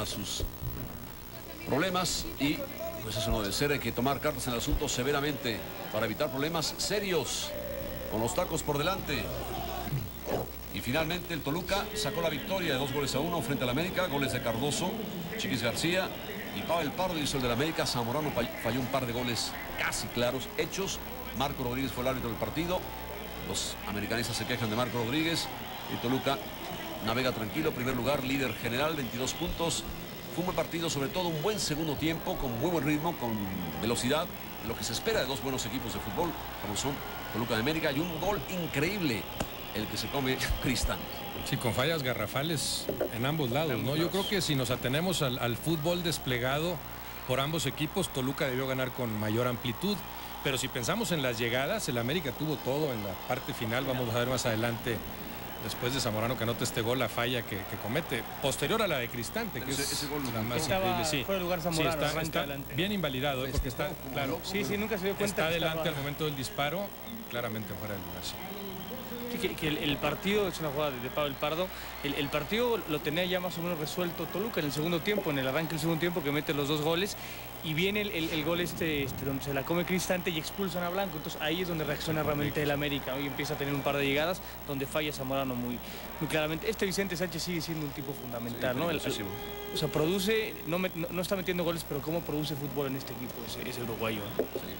a sus problemas y pues eso no debe ser. Hay que tomar cartas en el asunto severamente para evitar problemas serios con los tacos por delante. Y finalmente el Toluca sacó la victoria de 2-1 frente al América. Goles de Cardoso, Chiquis García y Pavel Pardo hizo el del América. Zamorano falló un par de goles casi claros, hechos. Marco Rodríguez fue el árbitro del partido. Los americanistas se quejan de Marco Rodríguez. Y Toluca navega tranquilo, primer lugar, líder general, 22 puntos. Fue un buen partido, sobre todo un buen segundo tiempo, con muy buen ritmo, con velocidad, lo que se espera de dos buenos equipos de fútbol, como son Toluca de América, y un gol increíble, el que se come Cristante. Sí, con fallas garrafales en ambos lados, ¿no? Yo creo que si nos atenemos al fútbol desplegado por ambos equipos, Toluca debió ganar con mayor amplitud. Pero si pensamos en las llegadas, el América tuvo todo en la parte final. Vamos a ver más adelante, después de Zamorano que anota este gol, la falla que comete, posterior a la de Cristante, que ese gol la más increíble. Sí, fuera de lugar Zamorano, sí, está bien invalidado, porque está, claro, sí, nunca se dio cuenta. Está adelante al momento del disparo, claramente fuera del lugar. Sí. Que el partido, es una jugada de Pavel Pardo, el partido lo tenía ya más o menos resuelto Toluca en el segundo tiempo, en el arranque del segundo tiempo, que mete los dos goles, y viene el gol donde se la come Cristante y expulsan a Blanco. Entonces ahí es donde reacciona realmente el América y empieza a tener un par de llegadas donde falla Zamorano muy claramente. Vicente Sánchez sigue siendo un tipo fundamental, ¿no? O sea, produce, no está metiendo goles, pero cómo produce fútbol en este equipo ese uruguayo, ¿no? Sí.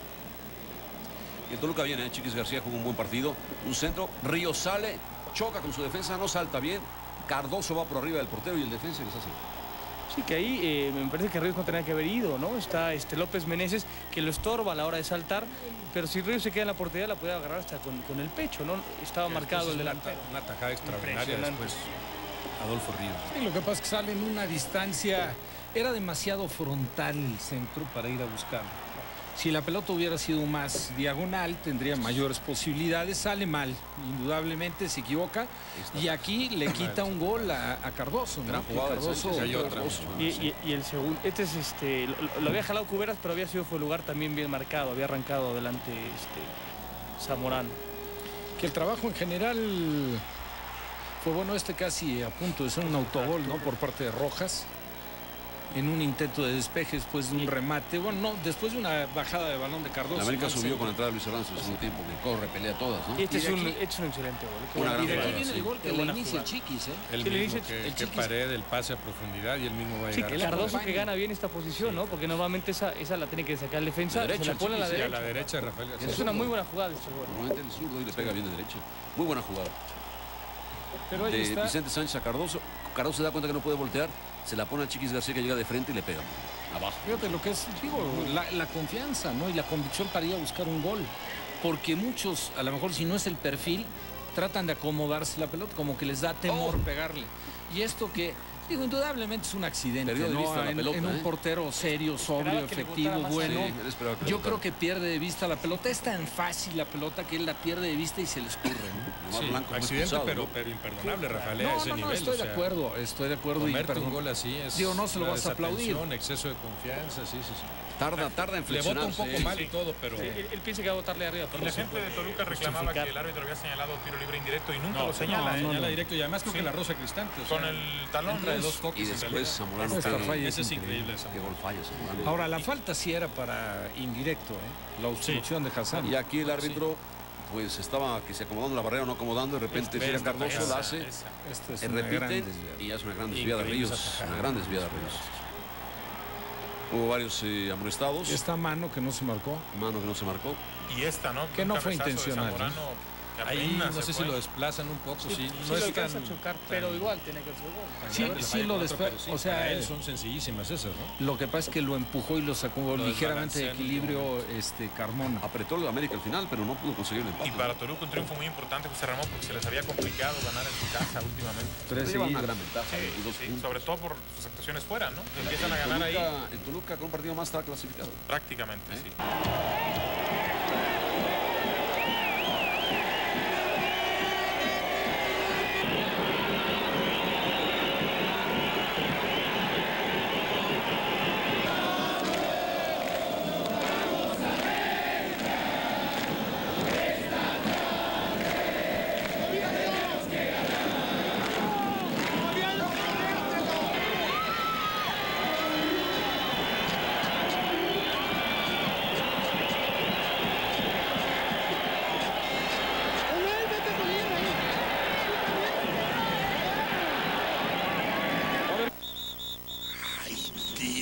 El Toluca viene, Chiquis García jugó un buen partido, un centro, Ríos sale, choca con su defensa, no salta bien, Cardoso va por arriba del portero y el defensa les hace. Sí, que ahí me parece que Ríos no tenía que haber ido, ¿no? Está López Meneses, que lo estorba a la hora de saltar, pero si Ríos se queda en la portería la puede agarrar hasta con el pecho, ¿no? Estaba marcado el delantero. Una tajada extraordinaria después, Adolfo Ríos. Sí, lo que pasa es que sale en una distancia, era demasiado frontal el centro para ir a buscarlo. Si la pelota hubiera sido más diagonal, tendría mayores posibilidades. Sale mal, indudablemente, se equivoca. Y aquí le quita un gol a Cardoso, ¿no? Gran jugada, Cardoso, y el segundo, lo había jalado Cuberas, pero había sido fue lugar también bien marcado. Había arrancado adelante Zamorano. Que el trabajo en general fue bueno, casi a punto de ser un autogol, ¿no? Por parte de Rojas. En un intento de despeje después de un remate. Bueno, no, después de una bajada de balón de Cardoso. La América subió con la entrada de Luis Alonso en el segundo tiempo, que corre, pelea todas, ¿no? Y este es un excelente gol. Y de aquí viene el gol que le inicia el Chiquis, ¿eh? El mismo que Pared, el pase a profundidad y el mismo va a llegar. Sí, Cardoso que gana bien esta posición, ¿no? Porque normalmente esa la tiene que sacar el defensa, se la pone a la derecha. A la derecha, Rafael. Es una muy buena jugada este gol. Normalmente el zurdo y le pega bien de derecha. Muy buena jugada. Pero ahí de está. Vicente Sánchez a Cardoso. Cardoso se da cuenta que no puede voltear. Se la pone a Chiquis García, que llega de frente y le pega. Abajo. Fíjate lo que es, digo, la confianza, ¿no? Y la convicción para ir a buscar un gol. Porque muchos, a lo mejor si no es el perfil, tratan de acomodarse la pelota, como que les da temor pegarle. Y esto que, digo, indudablemente es un accidente, perdió de ¿no? vista la pelota, en un portero serio, sobrio, efectivo, bueno. Sí, yo creo que pierde de vista la pelota. Es tan fácil la pelota que él la pierde de vista y se le escurre, ¿no? Sí, accidente, pero imperdonable, Rafael, no, a ese no, nivel. estoy de acuerdo, estoy de acuerdo. Comerte un gol así es, digo, no se lo vas a aplaudir. Exceso de confianza, sí. Tarda en flexionar. Le bota un poco mal y todo, pero... Sí, él piensa que va a botarle arriba. Y la gente de Toluca reclamaba que el árbitro había señalado tiro libre indirecto y nunca lo señala. Señala directo y además creo que la rosa Cristante. Con el talón de dos toques. Y después Zamorano. Ese es increíble. Qué gol falla Zamorano. Ahora, la falta sí era para indirecto, ¿eh? La obstrucción de Hassan. Y aquí el árbitro... pues estaba que se acomodando la barrera, no acomodando, de repente llega Cardoso, la hace, repite y hace una gran desviada de Ríos, una gran desviada de Ríos. Hubo varios amonestados. Esta mano que no se marcó. Mano que no se marcó. Y esta, ¿no? Que no fue intencional. Ahí no sé si lo desplazan un poco, sí. No es tan a chocar, pero igual tiene que ser gol. Sí lo desplaza. O sea, son sencillísimas esas, ¿no? Lo que pasa es que lo empujó y lo sacó ligeramente de equilibrio Carmona. Apretó el América al final, pero no pudo conseguir el empate. Y para Toluca un triunfo muy importante, José Ramón, porque se les había complicado ganar en su casa últimamente. Lleva una gran ventaja. Sí, sobre todo por sus actuaciones fuera, ¿no? Empiezan a ganar ahí. En Toluca con un partido más está clasificado. Prácticamente, sí.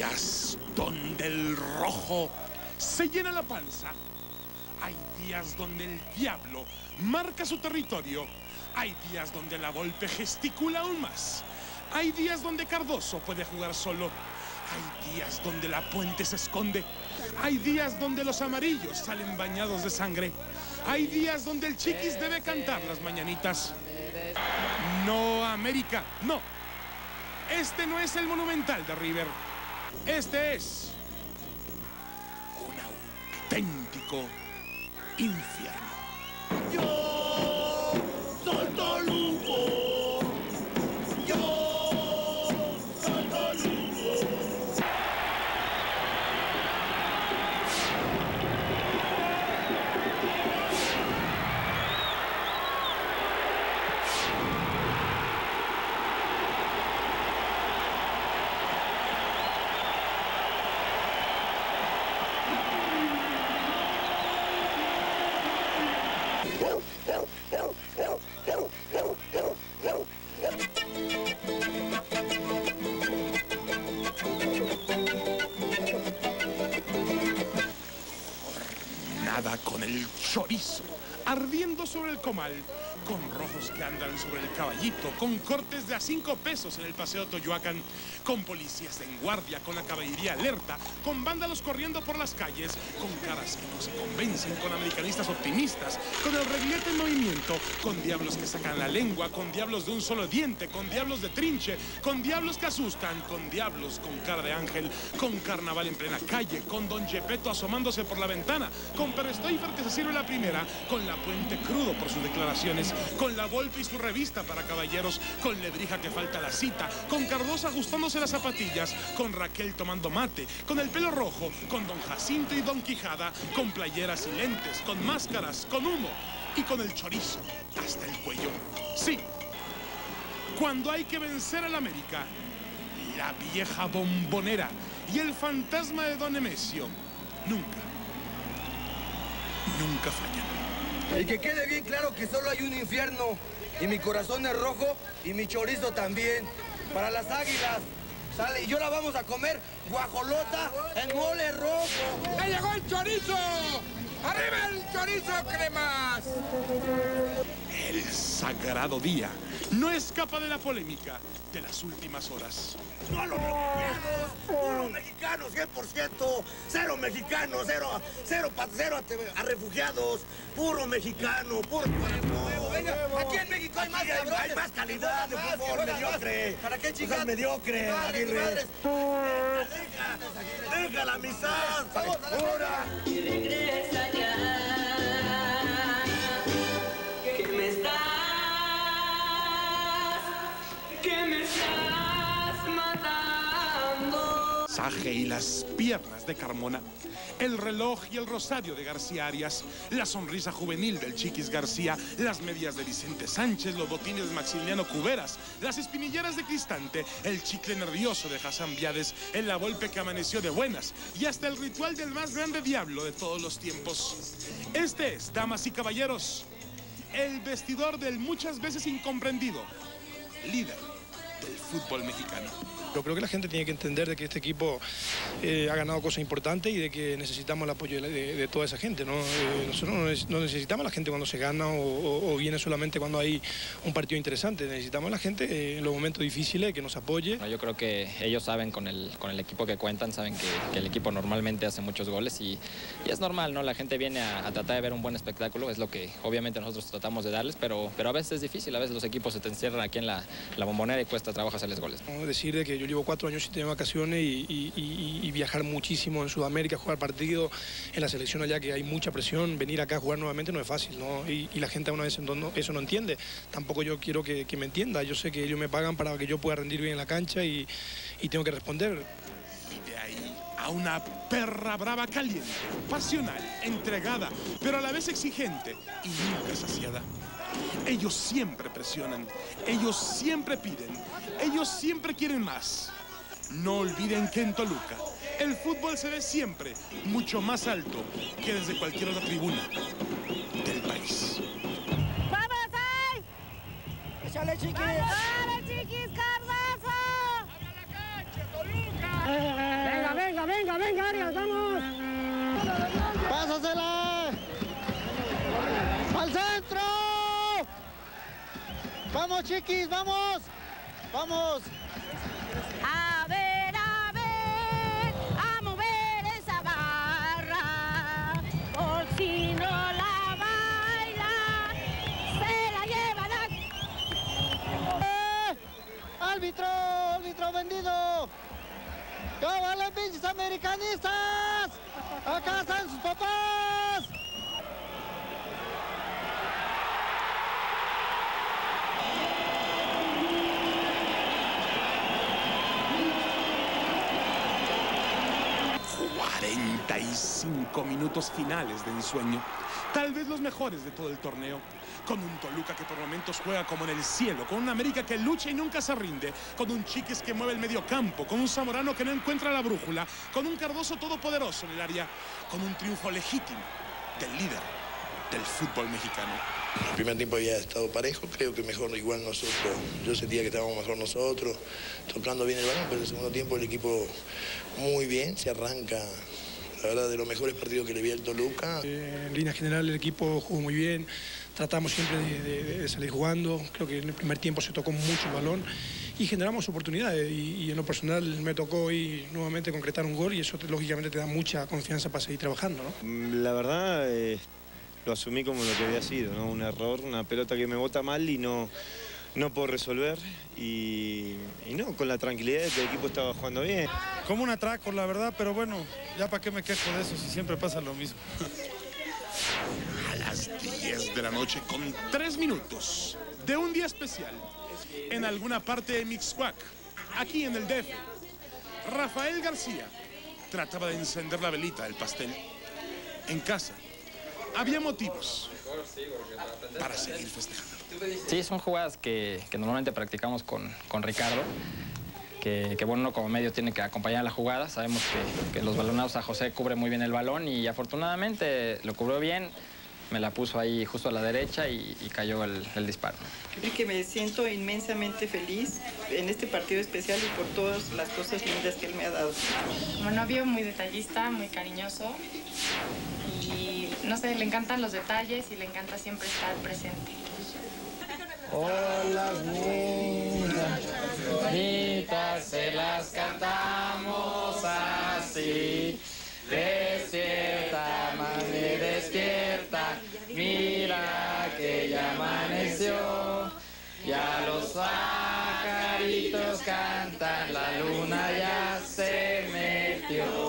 días donde el rojo se llena la panza. Hay días donde el diablo marca su territorio. Hay días donde la Volpe gesticula aún más. Hay días donde Cardoso puede jugar solo. Hay días donde la Puente se esconde. Hay días donde los amarillos salen bañados de sangre. Hay días donde el Chiquis debe cantar las mañanitas. No, América, no. Este no es el Monumental de River. Este es un auténtico infierno. Yo soy Toluco. Yo soy Toluco. Nada con el chorizo, ardiendo sobre el comal, con rojos que andan sobre el caballito, con cortes de a 5 pesos en el Paseo Toyoacán, con policías en guardia, con la caballería alerta, con vándalos corriendo por las calles, con caras que no se convencen, con americanistas optimistas, con el reglete en movimiento, con diablos que sacan la lengua, con diablos de un solo diente, con diablos de trinche, con diablos que asustan, con diablos con cara de ángel, con carnaval en plena calle, con Don Gepetto asomándose por la ventana, con Perestoifer que se sirve la primera, con la Puente crudo por sus declaraciones, con la Volpe y su revista para caballeros, con Lebrija que falta la cita, con Cardoso ajustándose las zapatillas, con Raquel tomando mate, con el pelo rojo, con Don Jacinto y Don Quijada, con playeras y lentes, con máscaras, con humo y con el chorizo hasta el cuello. Sí, cuando hay que vencer al América, la vieja bombonera y el fantasma de Don Nemesio nunca fallan. Y que quede bien claro que solo hay un infierno. Y mi corazón es rojo y mi chorizo también. Para las águilas. Sale, y yo la vamos a comer guajolota en mole rojo. ¡Ya llegó el chorizo! ¡Arriba el chorizo, cremas! El sagrado día no escapa de la polémica de las últimas horas. ¡No a los mexicanos! ¡Puro mexicanos, 100%! ¡Cero mexicanos! ¡Cero a refugiados! ¡Puro mexicano! ¡Puro pueblo! Venga, aquí en México hay más cabrones. Hay más calidad de fútbol mediocre. ¿Para qué, chicas? Es mediocre, Aguirre. ¡Deja la amistad! ¡Ahora! Y regresa ya, que me estás matando. Saje y las piernas de Carmona, el reloj y el rosario de García Arias, la sonrisa juvenil del Chiquis García, las medias de Vicente Sánchez, los botines de Maximiliano Cuberas, las espinilleras de Cristante, el chicle nervioso de Hassan Viades, el La Volpe que amaneció de buenas y hasta el ritual del más grande diablo de todos los tiempos. Este es, damas y caballeros, el vestidor del muchas veces incomprendido líder del fútbol mexicano. Yo creo que la gente tiene que entender de que este equipo ha ganado cosas importantes y de que necesitamos el apoyo de toda esa gente, ¿no? Nosotros no necesitamos a la gente cuando se gana o viene solamente cuando hay un partido interesante. Necesitamos a la gente en los momentos difíciles que nos apoye. Yo creo que ellos saben con el equipo que cuentan, saben que el equipo normalmente hace muchos goles y es normal, ¿no? La gente viene a tratar de ver un buen espectáculo, es lo que obviamente nosotros tratamos de darles, pero a veces es difícil, a veces los equipos se te encierran aquí en la bombonera y cuesta trabajo hacerles goles. Decir de que yo llevo 4 años sin tener vacaciones y viajar muchísimo en Sudamérica, jugar partidos en la selección allá, que hay mucha presión. Venir acá a jugar nuevamente no es fácil, ¿no? Y la gente a una vez eso no entiende. Tampoco yo quiero que me entienda. Yo sé que ellos me pagan para que yo pueda rendir bien en la cancha y tengo que responder. Y de ahí a una perra brava caliente, pasional, entregada, pero a la vez exigente y nunca saciada. Ellos siempre presionan, ellos siempre piden, ellos siempre quieren más. No olviden que en Toluca el fútbol se ve siempre mucho más alto que desde cualquier otra tribuna del país. ¡Vamos ahí! ¡Échale, Chiquis! ¡Dale, Chiquis, Cardoso! ¡Abra la cancha, Toluca! venga, Arias, vamos. ¡Pásasela! ¡Al centro! ¡Vamos, chiquis, vamos! ¡Vamos! A ver, a mover esa barra. Por si no la baila, se la lleva la... ¡Árbitro! ¡Árbitro vendido! ¡Cábale, pinches americanistas! ¡Acá están sus papás! ...45 minutos finales de ensueño. Tal vez los mejores de todo el torneo. Con un Toluca que por momentos juega como en el cielo. Con un América que lucha y nunca se rinde. Con un Chiques que mueve el mediocampo. Con un Zamorano que no encuentra la brújula. Con un Cardoso todopoderoso en el área. Con un triunfo legítimo del líder del fútbol mexicano. El primer tiempo había estado parejo, creo que mejor igual nosotros. Yo sentía que estábamos mejor nosotros, tocando bien el balón, pero en el segundo tiempo el equipo muy bien, se arranca, la verdad, de los mejores partidos que le vi al Toluca. En línea general el equipo jugó muy bien, tratamos siempre de salir jugando, creo que en el primer tiempo se tocó mucho el balón y generamos oportunidades y en lo personal me tocó hoy nuevamente concretar un gol y eso lógicamente te da mucha confianza para seguir trabajando, ¿no? La verdad... lo asumí como lo que había sido, ¿no? Un error, una pelota que me bota mal y no puedo resolver. Y no, con la tranquilidad de que el equipo estaba jugando bien. Como un atraco, la verdad, pero bueno, ya para qué me quejo de eso si siempre pasa lo mismo. A las 10 de la noche, con 3 minutos de un día especial, en alguna parte de Mixcoac, aquí en el DF, Rafael García trataba de encender la velita del pastel. En casa había motivos para seguir festejando. Sí, son jugadas que normalmente practicamos con Ricardo, que bueno, como medio tiene que acompañar la jugada. Sabemos que los balonados a José cubre muy bien el balón y afortunadamente lo cubrió bien. Me la puso ahí justo a la derecha y cayó el disparo. Y que me siento inmensamente feliz en este partido especial y por todas las cosas lindas que él me ha dado. Como novio muy detallista, muy cariñoso y no sé, le encantan los detalles y le encanta siempre estar presente. Hola, bonitas, se las cantamos así. Despierta, mami, despierta, mira que ya amaneció, ya los pajaritos cantan, la luna ya se metió.